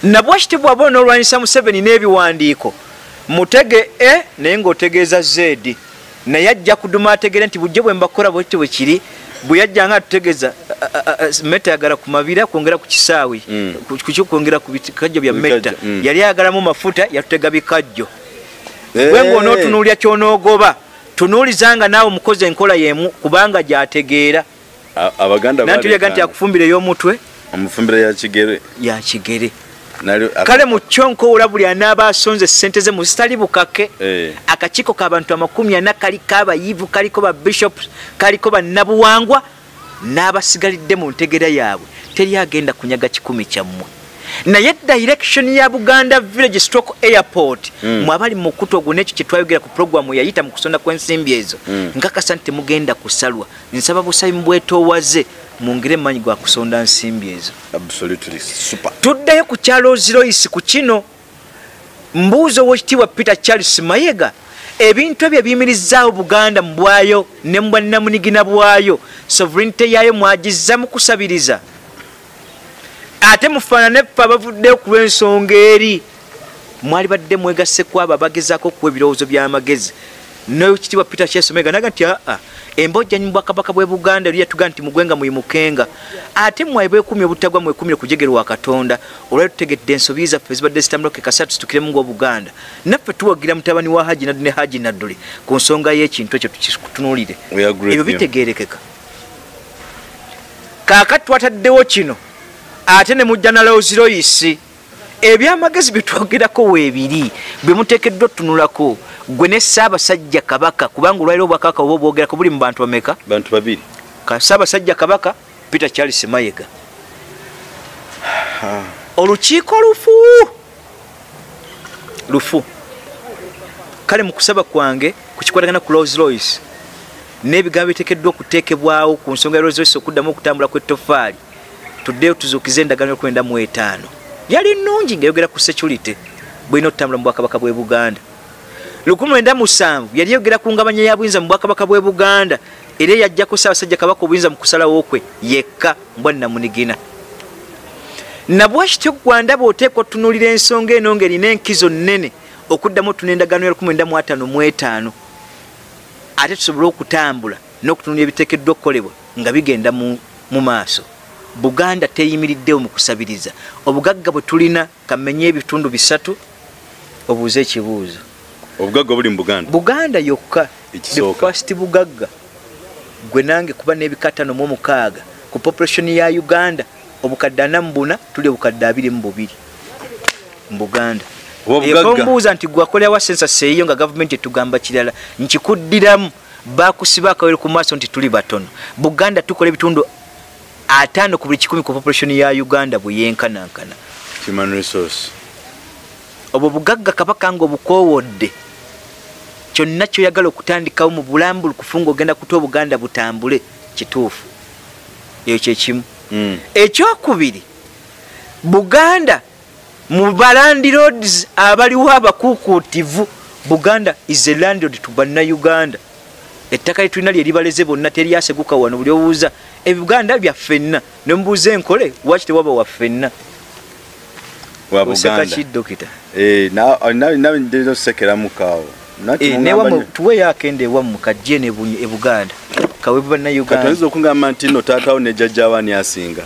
nabwakiti bwaba onoolwanyisa Museveni n'ebiwandiiko mutege e naye ng'otegeeza zedi naye ajja kuduma ategere nti bujje bwe mbakola bwekiti bwe kiri bwe yajja nga atutegeeza meta yagala ku mabira kwongera ku kisaawi kuki kwongera ku bikajjo bya meta yali ayagalamu mafuta yatutega bikajjo bwe ng'onootunuulya ky'onoogoba tunuulizanga naawe mukozi enkola yemu kubanga gyategeera abaganda nantuyaga nti akufumbire y'omutwe omufumbire ya kigere ya kigere kale mu kyonko ola buli anaaba asonze ssente ze mu zitali bukake akakiiko k'abantu amakumi ana kaliko abayivu kaliko ba bishops kaliko bannabuwangwa n'abasigalidde mu ntegera yaabwe teri agenda kunyaga kikumi kyammwe naye direction ya Buganda village stroke airport mm. mwabali mukutu ogwo nekyo kyetwayogera ku programu yayita mu kusonda kw'ensimbi ezo mm. nkakasa nti temugenda kusalwa nsaba busayi mbwetoowaze mungire manyi gwa kusonda nsimbi ezo absolutely super tuddayo ku kyalo Ziroisi ku kino mbuuzo w'ekitiibwa Peter Charles Mayiga ebintu ebyo biyimirizaawo Buganda mbwayo ne mbwannamunigina bwayo sovereignty yayo mwagizza mu kusabiriza ate mufaanane ffe abavuddeyo ku lw'ensonga eri mwali badde mwegasse ku abo abagezaako okuwa ebirowoozo by'amagezi n'ekitiibwa Peter Charles Mayiga naga nti aa embojjanyi mu Bwakabaka bw'e Buganda eri yatuga nti mugwenga muyimukenga ate mwayi bwekumi obutagwa mwekumire ku jjegere wa Katonda olwali tutegedde ensobi zaffe ezibadde zitambuloke kasatu zitukiremu ng'Obuganda naffe tuwagira mutabani wa Haji Nadduli ne Haji Nadduli ku nsonga y'ekintu ekyo tukitunuulire ebyo bitegeerekeka kaakati twataddewo kino ate ne mujja na Ziroisi ebyamagezi bitwogerako weebiri bwe muteekeddwa otunulako gwe ne Ssaabasajja Kabaka kubanga olwaliro obwakabaka oba obwogerako buli mu bantu bameka bantu babiri ka Ssaabasajja Kabaka Peter Charles Mayiga olukiiko lufu lufu kale mu kusaba kwange ku kikwatagana ku Ziroisi n'ebigambo biteekeddwa okuteekebwawo ku nsonga ya Ziroisi okuddamu okutambula kw'ettofaali tuddeyo tuzuukize endagaano y'okwenda mu etaano yali nnungi ng'eyogera ku security bw'ina okutambula mu Bwakabaka bw'e Buganda lukumi lwenda musanvu yali yogera ku ngabanya ya buyinza mu Bwakabaka bw'e Buganda era yajjako Ssaabasajja Kabaka obuyinza mu kusalawo kwe yekka mbwannamunigina nabwakityo Gwanda bw'oteekwa otunuulira ensonga eno ng'erina enkizo nnene okuddamu otuna endagaano ya lukumi lwenda mu ataano mu etaano ate tusobole okutambula n'okutunuulira ebiteekeddwa okukolebwa nga bigenda mu maaso Buganda teyimiriddewo mu kusabiriza obugagga bwe tulina kamenye ebitundu bisatu obuuze ekibuuzo obugagga buli mu Buganda Buganda yokka the first bugagga gwe nange kuba n'ebikatano mu mukaaga ku population ya Uganda obukadde ana mu buna tuli obukadde abiri mu bubiri mu Buganda ekombuuza nti gwakolera wa census eyo nga government etugamba kirala nkikuddiramu bakusiba akawere ku maaso nti tuli batono Buganda tukola ebitundu atano ku buli kikumi ku population ya Uganda bwe yenkanankana human resource obwo bugagga Kabaka nga obukoowodde kyonna kyoyagala okutandikawo mu bulambulu kufunga ogenda kuta Obuganda butambule kituufu eyo kyekimu mm. ekyokubiri Buganda mu balandi roads abaliwo abakuukuutivu Buganda is a landlord to Bannayuganda ettaka litulina lye libaleze bonna teryaseguka wano buli owuuza ebuganda byaffenna ne mubuuza enkole waki tewaba waffenna wa Buganda dokita eh na na na ndezo sekera mukaawo nati newa tuwe yakende wa mukajje ne bunye ebuganda kawe bana Uganda katozo kungamba nti no taatawo ne jajja wani asinga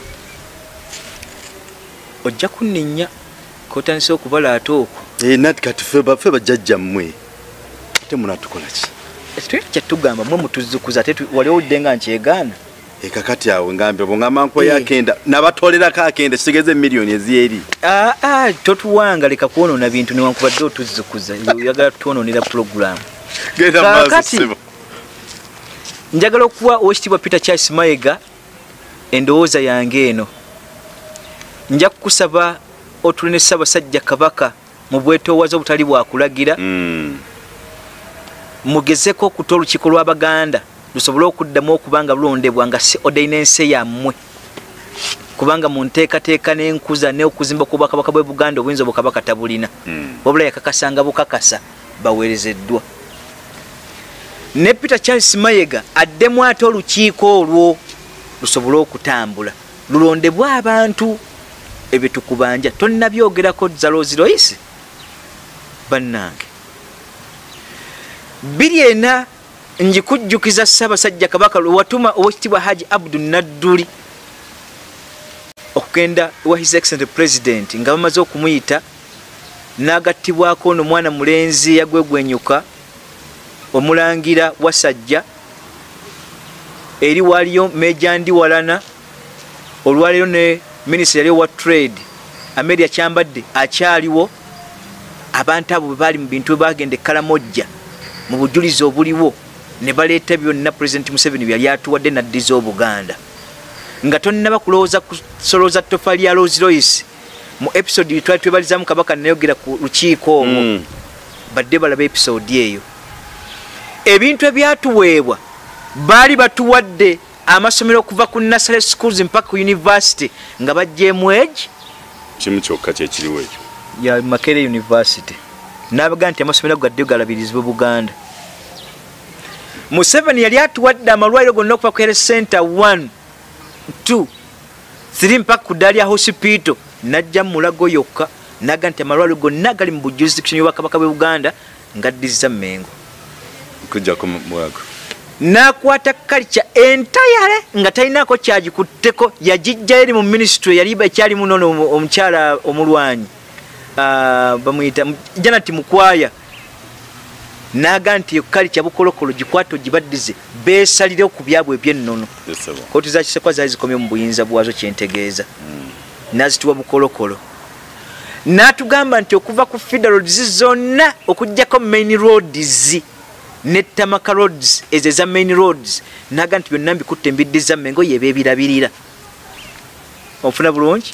ojja kunninya kotanse okubala atoko eh nati katufe bafe bajajja mmwe te munatukola ki Esto kyatugamba mwe mutuzukuza tetu wali oddenga nkyegana ekakati awe ngambe bongama nko yakenda nabatolera kakende sigeze million eziyeri ah ah totuwanga leka kuonona bintu ne wankubadde otuzukuza yagala tuononera program genda maso njagala okuwa oshitibwa Peter Charles Mayiga endowooza yange eno nja kukusaba otulene Ssaabasajja Kabaka mu bwetoowaza obutali bwakulagira mm. mugezeko okutola olukiiko lw'Abaganda lusobole okuddamu okubanga lulondebwa nga si ordinance yammwe kubanga mu nteekateeka n'enkuza n'okuzimba ku Bwakabaka bw'e Buganda obuyinza Obwakabaka tabulina wabula mm. yakakasanga bukakasa baweerezeddwa ne Peter Charles Mayiga addemu ate olukiiko olwo lusobole okutambula lulondebwa abantu ebitukubanja tonnabyogerako za Rolls Royce bannange. Biri ena njikujjukiza Ssaabasajja Kabaka lwatuma Oweekitiibwa Hajji Abdul Nadduli okugenda wa His Excellency President nga bamaze okumuyita n'agattibwako ono mwana mulenzi yagwegwenyuka omulangira Wasajja eri waliyo Meja Ndiwalana olwaleero ne Minisita yali wa Trade Amelia Kyambadde akyaliwo. Abantu abo bwe baali mu bintu bwe bagenda e Kalamojja mu bujulizi obuliwo ne baleeta byonna President Museveni bye yali atuwadde n'addiza Obuganda nga tonnaba kulowooza kusolooza ttofaali ya Rolls Royce. Mu episode twali twebalizaamu Kabaka nayogera ku lukiiko olwo mm. badde balaba episode eyo. Ebintu ebyatuweebwa baali batuwadde amasomero okuva ku nursery schools mpaka ku university nga bajjeemu egi kimu kyokka kyekiriwo ekyo ya Makerere University n'abaga nti amasomero gadde galabirizibwa Buganda. Museveni yali atuwadde amalwaliro gonna okuva ku Health Center one two three mpaka ku Dalia Hospital najja mu Mulago yokka naga nti amalwaliro gonna gali mu jurisdiction y'Obwakabaka bwe Buganda ngaddiza Mengo kujjako Mulago. Nakwata culture entire nga talinako kyagikutteko yagijja eri mu ministry yali bakyali munono omukyala omulwanyi uh, bamuyita Janati Mukwaya naga nti culture bukolokolo gikwato gibaddize beesalire ku byabwe ebyennono. Yes, koti za kisekwa zaali zikomye mu buyinza bwazo kyentegeeza mm. nazituwa bukolokolo n'atugamba nti okuva ku federal roads zonna okujjako main roads ne Tamaka roads ezo za main roads naga nti byonna mbikutte mbiddiza Mengo yebe ebirabirira ofuna bulungi.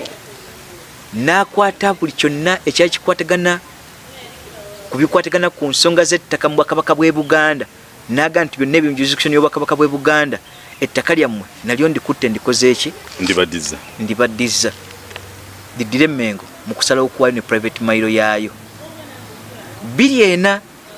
N'akwata buli kyonna ekyali kikwatagana kubikwatagana ku nsonga z'ettaka mu Bwakabaka bw'e Buganda naga nti byonna ebyo jurisdiction y'Obwakabaka bw'e Buganda ettaka lyammwe nalyo ndikutte ndikoze eki ndibaddiza ndibaddiza diddire Mengo mu kusalawo kuwali ne private mailo yaayo. Biri ena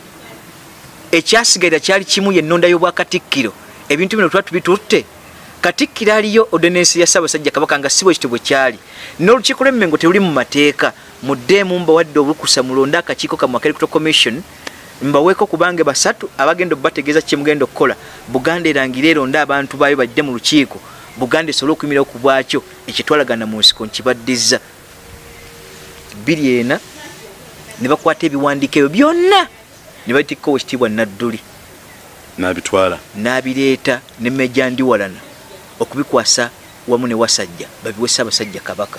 ekyasigaira kyali kimu y'ennonda y'Obwakatikkiro. Ebintu bino tuba tubitutte Katikkiro aliyo ordinance ya Ssaabasajja Kabaka nga si bwe kityo bwe kyali n'olukiiko lw'Emmengo teruli mu mateeka muddeemu mbawadde obulukusa mulonda akakiiko ka Electoral Commission mbaweeko kubange basatu abagenda bategeeza kye mugenda okukola Buganda erangire eronda abantu baayo bajja mu lukiiko Buganda esobole okuyimirira ku bwakyo ekitwalagana mu nsiko nkibaddiza. Biri ena ne bakwata ebiwandiiko ebyo byonna ne babitikko Oweekitiibwa Nadduli n'abitwala n'abireeta ne Meja Ndiwalana okubikwasa wamu ne Wasajja babiwe Ssaabasajja Kabaka.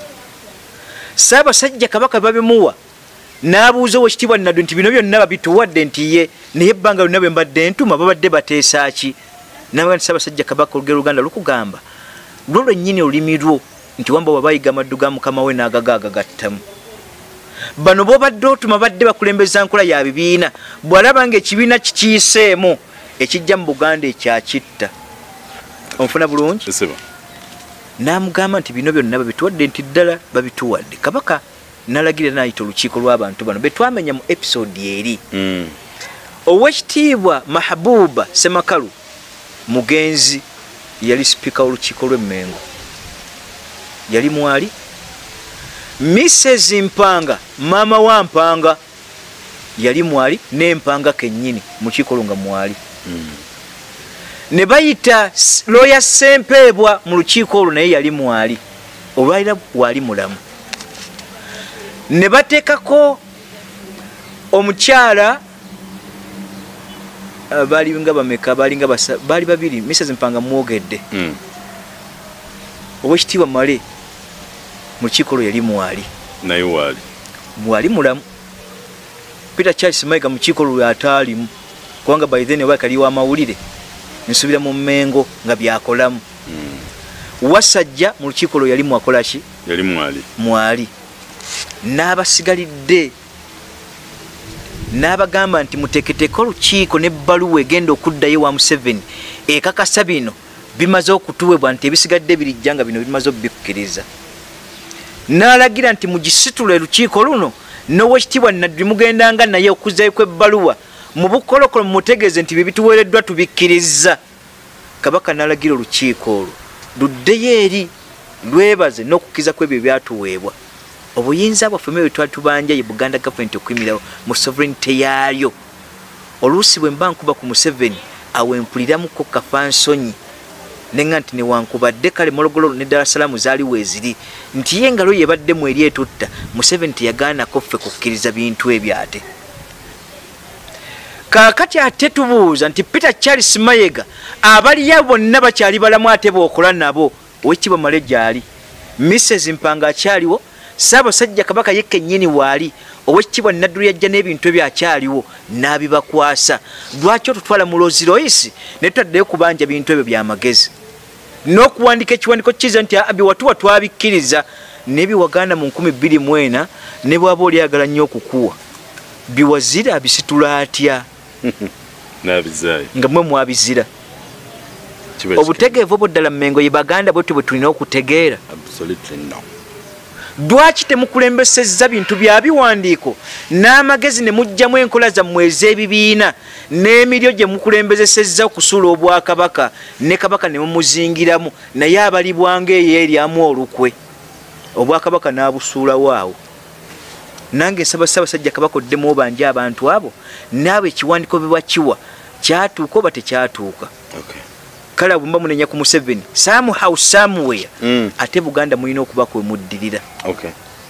Ssaabasajja Kabaka babimuwa n'abuuza Oweekitiibwa Nadduli nti bino byonna babituwadde nti ye naye ebbanga lyonna bwe mbadde ntuma babadde bateesa ki n'abaga nti Ssaabasajja Kabaka olugero Luganda lukugamba lwo lwennyini olulimi lwo nti wamba wabayiga amaddu ga mukama we n'agagaaga gattamu. Bano bobadde otuma badde bakulembeza nkola ya bibiina bw'alaba ng'ekibiina kikiiseemu ekijja mu Buganda ekyakitta onfuna bulungi. N'amugamba nti bino byonna babituwadde nti ddala babituwadde. Kabaka n'alagira n'ayita olukiiko lw'abantu bano be twamenya mu episode eri mm. Oweekitiibwa Mahabuba Semakalu mugenzi yali sipiika w'olukiiko lw'Emmengo yali mwali. Misses Mpanga mama wa Mpanga yali mwali n'Empanga kennyini mu kiiko nga mwali mm. ne bayita lawyer Sempeebwa mu lukiiko olwo naye yali mwali olwalira wali mulamu. Ne bateekako omukyala baali nga bameka baali nga baali babiri Misses Mpanga mwogedde mm. Oweekitiibwa Male mu lukiiko olwo yali mwali naye wali mwali mulamu. Peter Charles Mayiga mu lukiiko olwo ataalimu kubanga by then oba kali wa Amawulire nsubira mu Mengo nga byakolamu mm. Wasajja mu lukiiko olwo yali mwakola ki yali mwali mwali. N'abasigalidde n'abagamba nti muteeketeeko olukiiko n'ebbaluwa egenda okuddayo wa Museveni ekakasa bino bimaze okutuwebwa nti ebisigadde birijja nga bino bimaze obbikukiriza. N'alagira nti mugisitule lukiiko luno n'Oweekitiibwa Nadduli mugendanga naye okuzzayo kw'ebbaluwa mu bukolokolo mumutegeeze nti bye bituweereddwa tubikkiriza. Kabaka n'alagira olukiiko olwo luddeyo eri lwebaze n'okukiza kw'ebyo byatuweebwa obuyinza bwaffe mmwe bwe twali tubanja ye Buganda gavumenti okuyimira mu sovereignty yaayo oluusi bwe mba nkuba ku Museveni awo empuliramuko kafansonyi nenga nti newankubadde kale Morogoro ne Dar es Salaam zaali weeziri nti ye engalo yebadde mu eri etutta Museveni teyagaanako ffe kukkiriza bintu ebyo ate kaakati ate tubuuza nti Peter Charles Mayiga abaliya bonna bakyali balamu ate bookola nabo owekitiibwa Male gyali Misses Mpanga akyaliwo Ssaabasajja Kabaka ye kennyini waali owekitiibwa Nadduli yajja n'ebintu ebyakyaliwo n'abibakwasa lwaki otutwala mu Rolls Royce ne tutaddeyo kubanja bintu ebyo by'amagezi n'okuwandika ekiwandiko kiza nti abiwatuwa twabikkiriza n'ebiwagaana mu nkumi bbiri mu ena ne bw'aba olyagala nnyo okukuwa biwazira abisitula atya n'abizaayo nga mmwe mwabizira obutegeevu obuddala mu Mengo ye Baganda bwetwe bwe tulina okutegeera lwaki temukulembesezza bintu bya biwandiiko n'amagezi ne mujjamu enkola zammwe ez'ebibiina n'emiryo gye mukulembezesezza okusuula obwakabaka ne kabaka ne mumuzingiramu naye abalibwanga eyo eryamu olukwe obwakabaka n'abusuulawo awo nange nsaba Ssaabasajja Kabaka oddemu obanje abantu abo naawe ekiwandiko bwe bakiwa kyatuuka oba tekyatuuka kale bwe mba munenya ku Museveni somehow somewhere mm. ate Buganda mulina okuba kwe muddirira okay.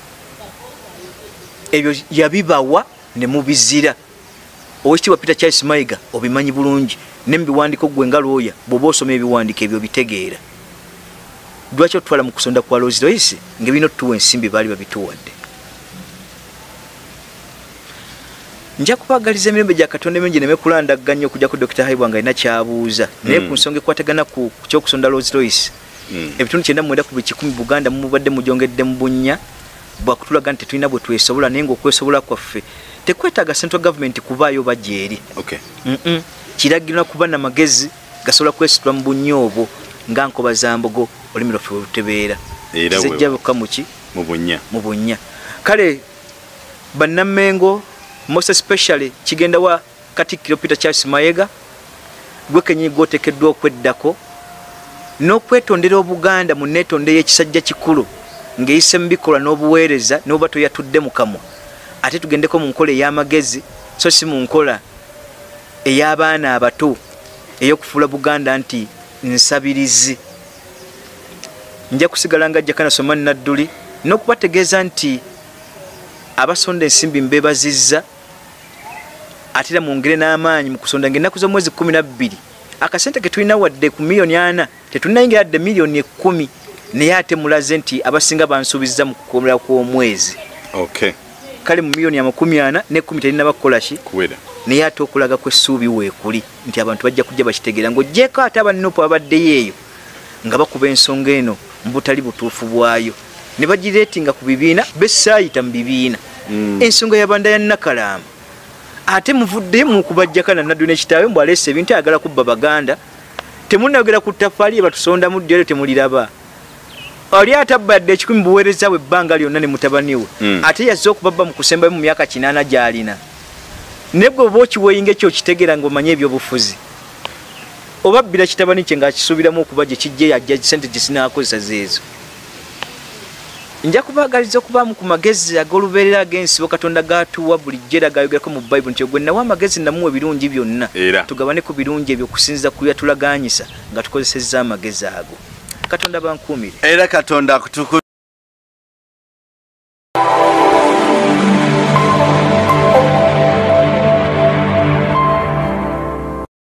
ebyo yabibawa ne mubizira owekitiibwa Peter Charles Mayiga obimanyi bulungi ne mu biwandiko gwe nga looya bw'oba osoma ebiwandiko ebyo bitegeera lwaki otutwala mu kusonda kwa Rolls Royce ng'ebino tuwa ensimbi baali babituwadde nja kubagaliza emirembe gya Katonda emingi neme kulandaganya okujja ku Doctor Haibwa nga alina kyabuuza naye ku nsonga ekwatagana ku kyokusonda Rolls Royce ebitundu kyenda mwenda ku bikumi Buganda mubadde mujongedde mu bunnya bwakutulaga nti tetulina bwe twesobola naye ng'okwesobola kwaffe tekwetaaga central government kubaayo bajja eri kiragirira kuba n'amagezi gasobola kwesitula mu bunnya obwo nga nkoba za mbogo olulimi lwaffe werutebeera zejja bokka muki mu bunnya mu bunnya kale bannamengo most especially kigenda wa Katikilo Peter Charles Mayiga gwe kenyi gotekeddwa okweddako n'okwetondera Obuganda mu neetonde y'ekisajja kikulu ng'eyise mu bikolwa n'obuweereza n'oba toyatudde mu kamwa ate tugendeko mu nkola ey'amagezi so si mu nkola ey'abaana abato ey'okufuula Buganda nti nsabirizi nja kusigala nga Jakana Nadduli n'okubategeeza nti abasonda ensimbi mbebazizza atira mwongere n'amaanyi mu kusonda ng'ennaku z'omwezi kumi na bbiri akasente ke tulina wadde ku miliyoni ana tetulinayingira wadde miliyoni ekkumi naye ate mulaze nti abasinga bansuubizza mu kukomera kw'omwezi okay. kale mu miliyoni amakumi ana n'ekkumi terina bakukola ki kuwera naye ate okulaga kw'essuubi weekuli nti abantu bajja kujja bakitegeera ng'ogyeko ate abannopo abaddeyo eyo nga bakuba ensonga eno mu butali butuufu bwayo ne bagireetinga ku bibiina bessaayita mu bibiina mm. ensonga yabanda ya Nakalamba ate muvudde mu kubajjakana Nadduli n'ekitaawe mbw aleese ebintu ayagala kubba Baganda temunayogera ku ttafaali batusonda mu ddyo temuliraba oli atabadde ekikumi buweereza bwe ebbanga lyonna ne mutabani we mm. ate yazze okubabba mu kusembayo mu myaka kinaana gy'alina ne gwe oba okiweeyinga ekyo okitegeera ng'omanye ebyobufuzi oba bbira kitabani kye ng'akisuubiramu okuba gye kijje yajja sente gye sinaakozesa zeezo nja kubagaliza okubaamu ku magezi ag'olubeerera ag'ensibo Katonda gatuwa bulijjo era gayogerako mu Bayibuli nti gwe nawa amagezi namuwa ebirungi byonna tugabane ku birungi ebyo okusinziza ku byatulaganyisa nga tukozesezza amagezi ago Katonda bankuumire era Katonda akutuku